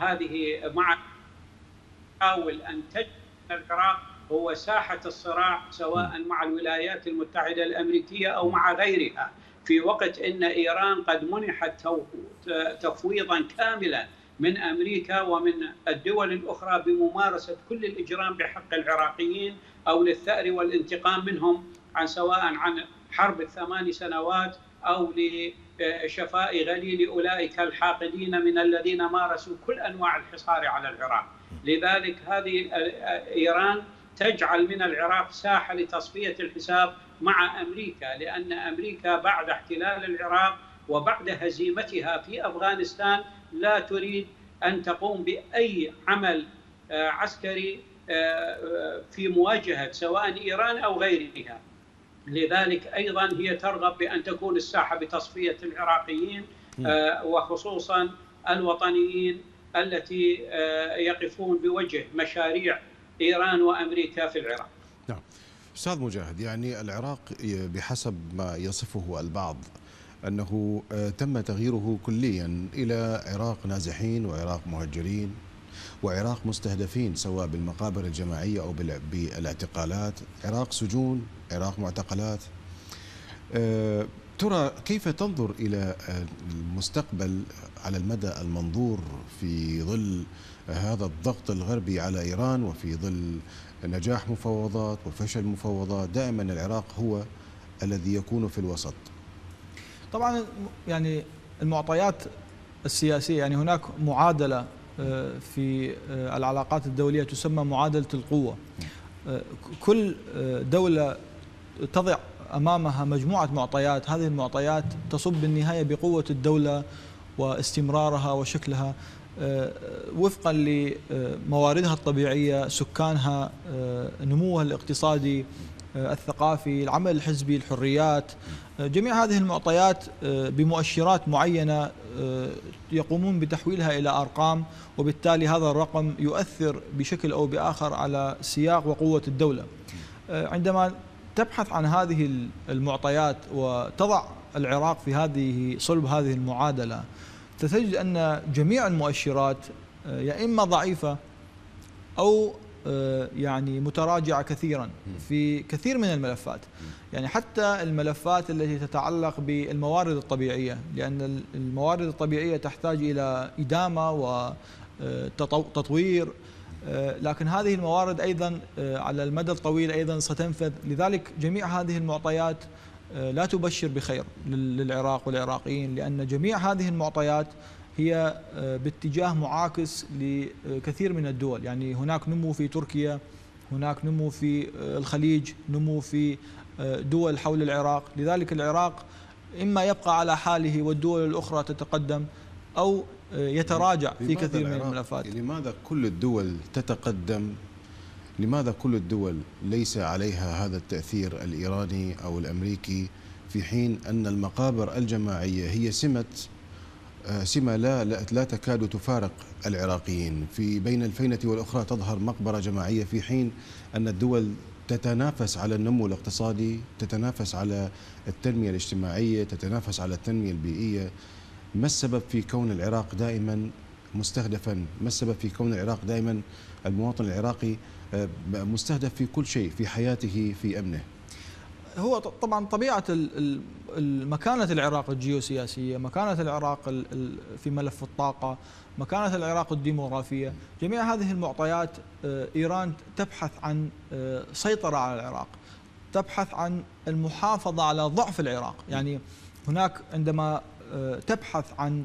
حاول أن تجعل العراق هو ساحة الصراع سواء مع الولايات المتحدة الأمريكية أو مع غيرها، في وقت أن إيران قد منحت تفويضا كاملا من أمريكا ومن الدول الأخرى بممارسة كل الإجرام بحق العراقيين أو للثأر والانتقام منهم، سواء عن حرب ال8 سنوات أو لشفاء غليل أولئك الحاقدين من الذين مارسوا كل أنواع الحصار على العراق. لذلك هذه إيران تجعل من العراق ساحة لتصفية الحساب مع أمريكا، لأن أمريكا بعد احتلال العراق وبعد هزيمتها في أفغانستان لا تريد أن تقوم بأي عمل عسكري في مواجهة سواء إيران أو غيرها. لذلك أيضا هي ترغب بأن تكون الساحة بتصفية العراقيين وخصوصا الوطنيين التي يقفون بوجه مشاريع إيران وأمريكا في العراق. نعم أستاذ مجاهد، يعني العراق بحسب ما يصفه البعض أنه تم تغييره كليا إلى عراق نازحين وعراق مهجرين وعراق مستهدفين، سواء بالمقابر الجماعية أو بالاعتقالات، عراق سجون، عراق معتقلات. ترى كيف تنظر إلى المستقبل على المدى المنظور في ظل هذا الضغط الغربي على إيران وفي ظل نجاح مفاوضات وفشل مفاوضات؟ دائما العراق هو الذي يكون في الوسط. طبعا يعني المعطيات السياسية، يعني هناك معادلة في العلاقات الدولية تسمى معادلة القوة. كل دولة تضع أمامها مجموعة معطيات، هذه المعطيات تصب بالنهاية بقوة الدولة واستمرارها وشكلها وفقا لمواردها الطبيعية، سكانها، نموها الاقتصادي، الثقافي، العمل الحزبي، الحريات. جميع هذه المعطيات بمؤشرات معينة يقومون بتحويلها إلى أرقام، وبالتالي هذا الرقم يؤثر بشكل أو بآخر على سياق وقوة الدولة. عندما تبحث عن هذه المعطيات وتضع العراق في صلب هذه المعادلة، ستجد أن جميع المؤشرات يا إما ضعيفة أو يعني متراجعة كثيرا في كثير من الملفات، يعني حتى الملفات التي تتعلق بالموارد الطبيعية، لأن الموارد الطبيعية تحتاج إلى إدامة وتطوير، لكن هذه الموارد أيضا على المدى الطويل أيضا ستنفذ. لذلك جميع هذه المعطيات لا تبشر بخير للعراق والعراقيين، لأن جميع هذه المعطيات هي باتجاه معاكس لكثير من الدول. يعني هناك نمو في تركيا، هناك نمو في الخليج، نمو في دول حول العراق. لذلك العراق إما يبقى على حاله والدول الأخرى تتقدم، أو يتراجع في كثير من الملفات. لماذا كل الدول تتقدم؟ لماذا كل الدول ليس عليها هذا التأثير الإيراني أو الأمريكي، في حين أن المقابر الجماعية هي سمة لا تكاد تفارق العراقيين؟ في بين الفينة والأخرى تظهر مقبرة جماعية، في حين أن الدول تتنافس على النمو الاقتصادي، تتنافس على التنمية الاجتماعية، تتنافس على التنمية البيئية. ما السبب في كون العراق دائما مستهدفا؟ ما السبب في كون العراق دائما المواطن العراقي مستهدف في كل شيء، في حياته، في أمنه؟ هو طبعا طبيعة مكانة العراق الجيوسياسية، مكانة العراق في ملف الطاقة، مكانة العراق الديموغرافية، جميع هذه المعطيات إيران تبحث عن سيطرة على العراق، تبحث عن المحافظة على ضعف العراق. يعني هناك عندما تبحث عن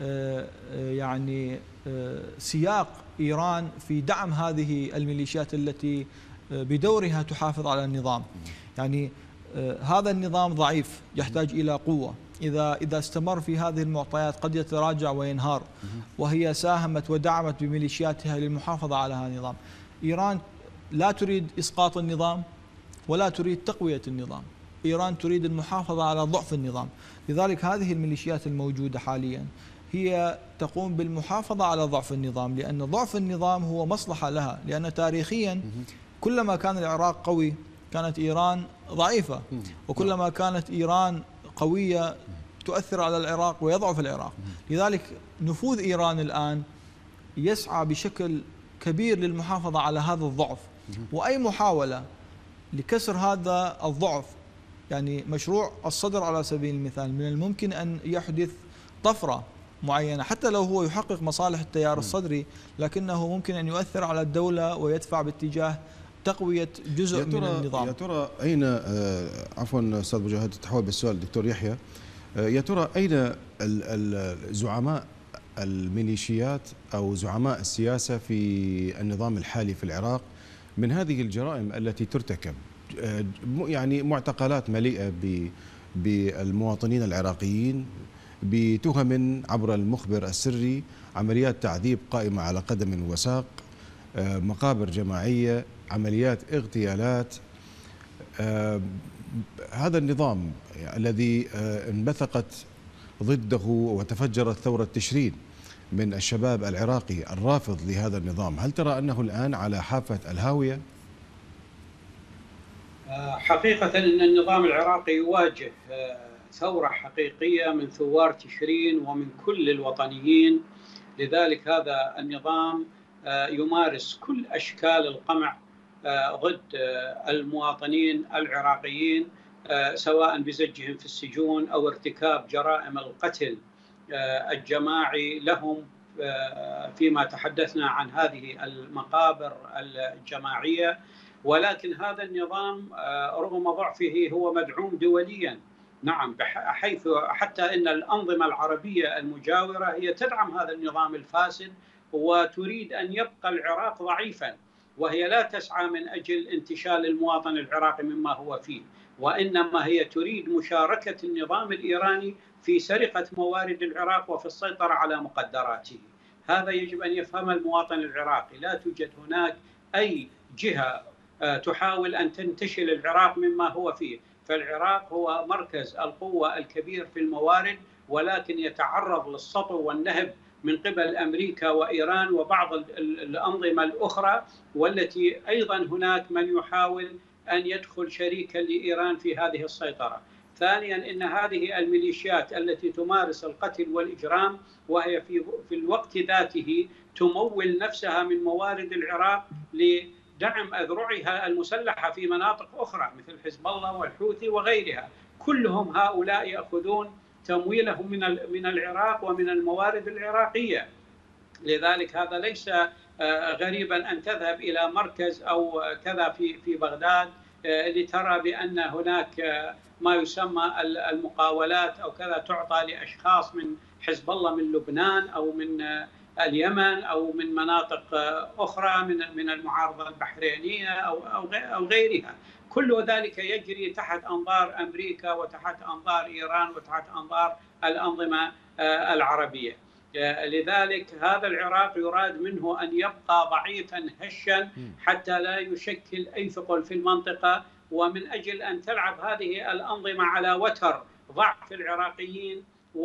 يعني سياق إيران في دعم هذه الميليشيات التي بدورها تحافظ على النظام، يعني هذا النظام ضعيف يحتاج إلى قوة. إذا استمر في هذه المعطيات قد يتراجع وينهار، وهي ساهمت ودعمت بميليشياتها للمحافظة على هذا النظام. إيران لا تريد إسقاط النظام ولا تريد تقوية النظام، إيران تريد المحافظة على ضعف النظام. لذلك هذه الميليشيات الموجودة حاليا هي تقوم بالمحافظة على ضعف النظام، لأن ضعف النظام هو مصلحة لها، لأن تاريخيا كلما كان العراق قوي كانت إيران ضعيفة، وكلما كانت إيران قوية تؤثر على العراق ويضعف العراق. لذلك نفوذ إيران الآن يسعى بشكل كبير للمحافظة على هذا الضعف، وأي محاولة لكسر هذا الضعف، يعني مشروع الصدر على سبيل المثال، من الممكن أن يحدث طفرة معينة حتى لو هو يحقق مصالح التيار الصدري، لكنه ممكن أن يؤثر على الدولة ويدفع باتجاه تقوية جزء من النظام. يا ترى أين عفوا أستاذ مجاهد تحول بالسؤال دكتور يحيى، يا ترى أين زعماء الميليشيات أو زعماء السياسة في النظام الحالي في العراق من هذه الجرائم التي ترتكب؟ يعني معتقلات مليئة بالمواطنين العراقيين بتهم عبر المخبر السري، عمليات تعذيب قائمة على قدم وساق، مقابر جماعية، عمليات اغتيالات. هذا النظام الذي انبثقت ضده وتفجرت ثورة تشرين من الشباب العراقي الرافض لهذا النظام، هل ترى أنه الآن على حافة الهاوية؟ حقيقة أن النظام العراقي يواجه ثورة حقيقية من ثوار تشرين ومن كل الوطنيين. لذلك هذا النظام يمارس كل أشكال القمع ضد المواطنين العراقيين، سواء بزجهم في السجون أو ارتكاب جرائم القتل الجماعي لهم فيما تحدثنا عن هذه المقابر الجماعية. ولكن هذا النظام رغم ضعفه هو مدعوم دوليا، نعم، حيث حتى إن الأنظمة العربية المجاورة هي تدعم هذا النظام الفاسد وتريد أن يبقى العراق ضعيفا، وهي لا تسعى من أجل انتشال المواطن العراقي مما هو فيه، وإنما هي تريد مشاركة النظام الإيراني في سرقة موارد العراق وفي السيطرة على مقدراته. هذا يجب أن يفهم المواطن العراقي. لا توجد هناك أي جهة تحاول أن تنتشل العراق مما هو فيه، فالعراق هو مركز القوة الكبير في الموارد، ولكن يتعرض للسطو والنهب من قبل أمريكا وإيران وبعض الأنظمة الأخرى، والتي أيضا هناك من يحاول أن يدخل شريكا لإيران في هذه السيطرة. ثانيا، إن هذه الميليشيات التي تمارس القتل والإجرام وهي في الوقت ذاته تمول نفسها من موارد العراق لدعم أذرعها المسلحة في مناطق أخرى مثل حزب الله والحوثي وغيرها، كلهم هؤلاء يأخذون تمويلهم من العراق ومن الموارد العراقية. لذلك هذا ليس غريبا أن تذهب إلى مركز أو كذا في بغداد لترى بأن هناك ما يسمى المقاولات أو كذا تعطى لأشخاص من حزب الله من لبنان أو من اليمن أو من مناطق أخرى من المعارضة البحرينية أو غيرها. كل ذلك يجري تحت أنظار أمريكا وتحت أنظار إيران وتحت أنظار الأنظمة العربية. لذلك هذا العراق يراد منه أن يبقى ضعيفا هشا حتى لا يشكل أي ثقل في المنطقة، ومن أجل أن تلعب هذه الأنظمة على وتر ضعف العراقيين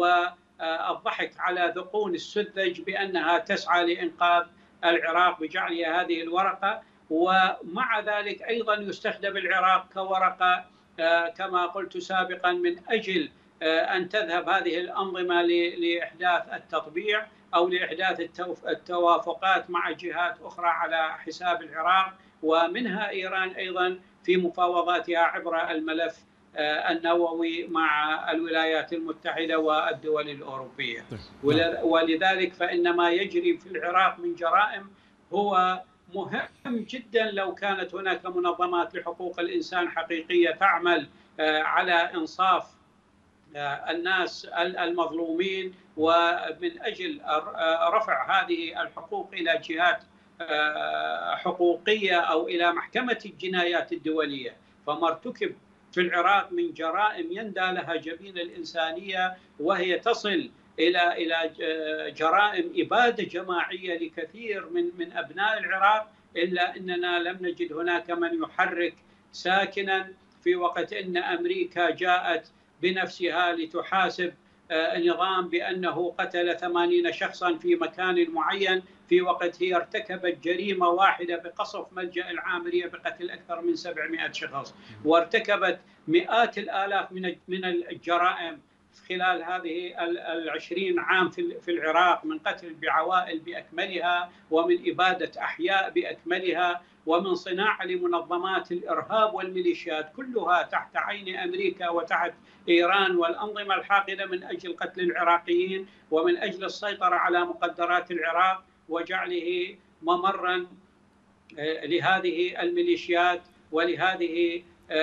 والضحك على ذقون السذج بأنها تسعى لإنقاذ العراق بجعلها هذه الورقة. ومع ذلك أيضا يستخدم العراق كورقة كما قلت سابقا من أجل أن تذهب هذه الأنظمة لإحداث التطبيع أو لإحداث التوافقات مع جهات أخرى على حساب العراق، ومنها إيران أيضا في مفاوضاتها عبر الملف النووي مع الولايات المتحدة والدول الأوروبية. ولذلك فإن ما يجري في العراق من جرائم هو مهم جدا لو كانت هناك منظمات لحقوق الإنسان حقيقية تعمل على إنصاف الناس المظلومين ومن أجل رفع هذه الحقوق إلى جهات حقوقية أو إلى محكمة الجنايات الدولية. فما ارتكب في العراق من جرائم يندى لها جبين الإنسانية، وهي تصل إلى جرائم إبادة جماعية لكثير من أبناء العراق، إلا أننا لم نجد هناك من يحرك ساكنا، في وقت أن أمريكا جاءت بنفسها لتحاسب نظام بأنه قتل 80 شخصا في مكان معين، في وقت هي ارتكبت جريمة واحدة بقصف ملجأ العامرية بقتل أكثر من 700 شخص، وارتكبت مئات الآلاف من الجرائم خلال هذه 20 عام في العراق، من قتل بعوائل بأكملها، ومن إبادة أحياء بأكملها، ومن صناعة لمنظمات الإرهاب والميليشيات، كلها تحت عين أمريكا وتحت إيران والأنظمة الحاقدة من أجل قتل العراقيين ومن أجل السيطرة على مقدرات العراق وجعله ممرا لهذه الميليشيات ولهذه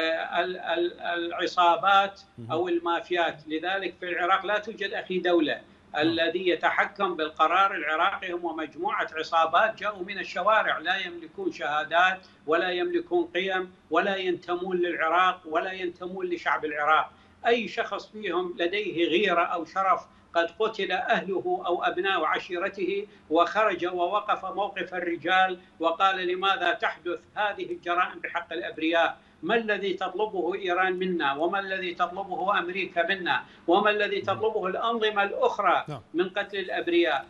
العصابات أو المافيات. لذلك في العراق لا توجد أخي دولة. الذي يتحكم بالقرار العراقي هم مجموعة عصابات جاءوا من الشوارع، لا يملكون شهادات ولا يملكون قيم ولا ينتمون للعراق ولا ينتمون لشعب العراق. أي شخص فيهم لديه غيرة أو شرف قد قتل أهله أو أبناء عشيرته وخرج ووقف موقف الرجال وقال لماذا تحدث هذه الجرائم بحق الأبرياء؟ ما الذي تطلبه إيران منا؟ وما الذي تطلبه أمريكا منا؟ وما الذي تطلبه الأنظمة الأخرى من قتل الأبرياء؟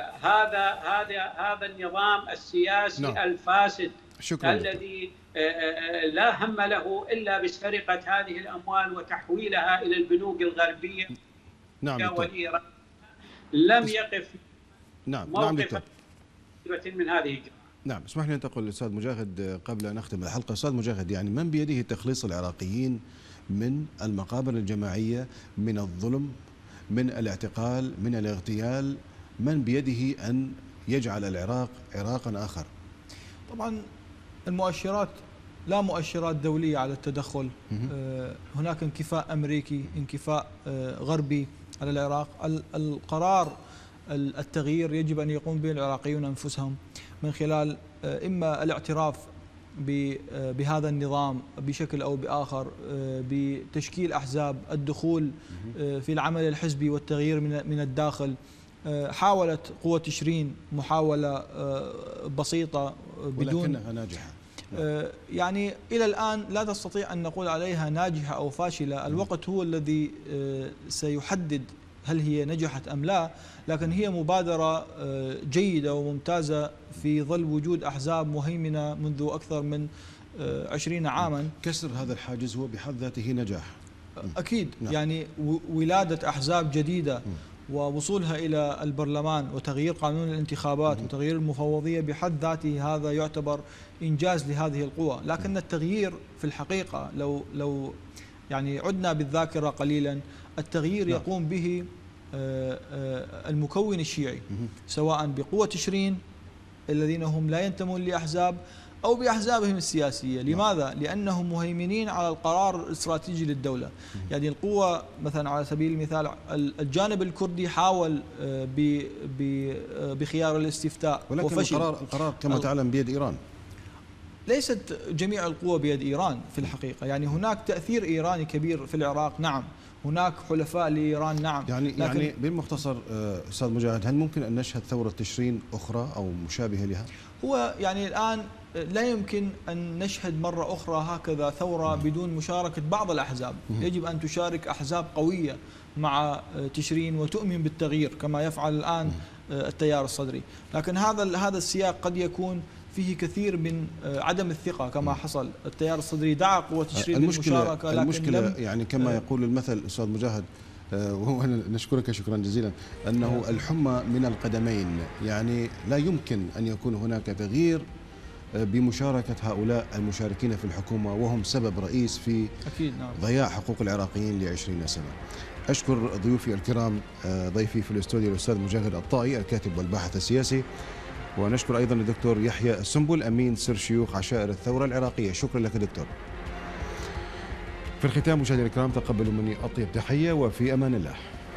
هذا النظام السياسي الفاسد الذي لا هم له إلا بسرقة هذه الأموال وتحويلها إلى البنوك الغربية والإيران لم يقف موقف من هذه الجرائم. نعم، اسمح لي أن أقول الأستاذ مجاهد قبل أن نختم الحلقة. أستاذ مجاهد، يعني من بيده تخليص العراقيين من المقابر الجماعية، من الظلم، من الاعتقال، من الاغتيال؟ من بيده أن يجعل العراق عراقا آخر؟ طبعا المؤشرات لا مؤشرات دولية على التدخل. هناك انكفاء أمريكي، انكفاء غربي على العراق. القرار التغيير يجب أن يقوم به العراقيون أنفسهم من خلال إما الاعتراف بهذا النظام بشكل أو بآخر، بتشكيل أحزاب، الدخول في العمل الحزبي والتغيير من الداخل. حاولت قوة تشرين محاولة بسيطة ولكنها ناجحة. يعني إلى الآن لا تستطيع أن نقول عليها ناجحة أو فاشلة. الوقت هو الذي سيحدد هل هي نجحت أم لا، لكن هي مبادرة جيدة وممتازة في ظل وجود أحزاب مهيمنة منذ أكثر من 20 عاما. كسر هذا الحاجز هو بحد ذاته نجاح أكيد. يعني ولادة أحزاب جديدة ووصولها إلى البرلمان وتغيير قانون الانتخابات وتغيير المفوضية بحد ذاته هذا يعتبر إنجاز لهذه القوى. لكن التغيير في الحقيقة لو يعني عدنا بالذاكرة قليلا، التغيير يقوم به المكون الشيعي، سواء بقوة تشرين الذين هم لا ينتمون لأحزاب أو بأحزابهم السياسية. لماذا؟ لأنهم مهيمنين على القرار الاستراتيجي للدولة. يعني القوة مثلا على سبيل المثال الجانب الكردي حاول بخيار الاستفتاء ولكن وفشل. القرار كما تعلم بيد إيران. ليست جميع القوى بيد إيران في الحقيقة. يعني هناك تأثير إيراني كبير في العراق، نعم. هناك حلفاء لإيران، نعم. يعني بالمختصر أستاذ مجاهد، هل ممكن أن نشهد ثورة تشرين أخرى أو مشابهة لها؟ هو يعني الآن لا يمكن أن نشهد مرة أخرى هكذا ثورة بدون مشاركة بعض الأحزاب. يجب أن تشارك أحزاب قوية مع تشرين وتؤمن بالتغيير كما يفعل الآن التيار الصدري. لكن هذا السياق قد يكون فيه كثير من عدم الثقة كما حصل. التيار الصدري دعا قوة تشرين بالمشاركة، لكن المشكلة يعني كما يقول المثل أستاذ مجاهد، وهو نشكرك شكرا جزيلا، أنه الحمى من القدمين. يعني لا يمكن أن يكون هناك تغيير بمشاركة هؤلاء المشاركين في الحكومة وهم سبب رئيس في أكيد نعم. ضياع حقوق العراقيين ل20 سنة. أشكر ضيوفي الكرام، ضيفي في الاستوديو الأستاذ مجاهد الطائي الكاتب والباحث السياسي، ونشكر أيضا الدكتور يحيى السنبل أمين سر شيوخ عشائر الثورة العراقية. شكرا لك دكتور. في الختام مشاهدينا الكرام تقبلوا مني أطيب تحية وفي أمان الله.